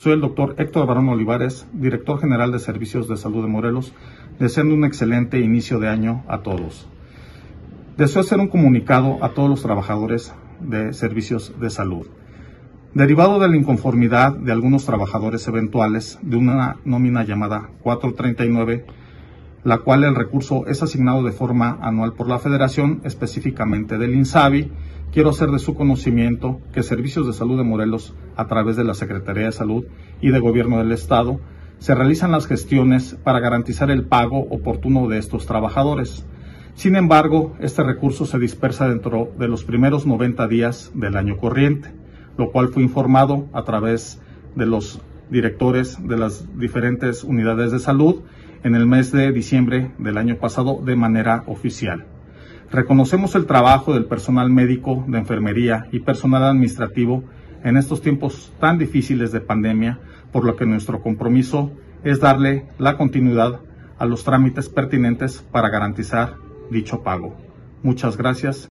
Soy el doctor Héctor Barón Olivares, director general de Servicios de Salud de Morelos, deseando un excelente inicio de año a todos. Deseo hacer un comunicado a todos los trabajadores de servicios de salud. Derivado de la inconformidad de algunos trabajadores eventuales de una nómina llamada 439, la cual el recurso es asignado de forma anual por la Federación, específicamente del INSABI, quiero hacer de su conocimiento que Servicios de Salud de Morelos, a través de la Secretaría de Salud y de Gobierno del Estado, se realizan las gestiones para garantizar el pago oportuno de estos trabajadores. Sin embargo, este recurso se dispersa dentro de los primeros 90 días del año corriente, lo cual fue informado a través de los directores de las diferentes unidades de salud en el mes de diciembre del año pasado de manera oficial. Reconocemos el trabajo del personal médico, de enfermería y personal administrativo en estos tiempos tan difíciles de pandemia, por lo que nuestro compromiso es darle la continuidad a los trámites pertinentes para garantizar dicho pago. Muchas gracias.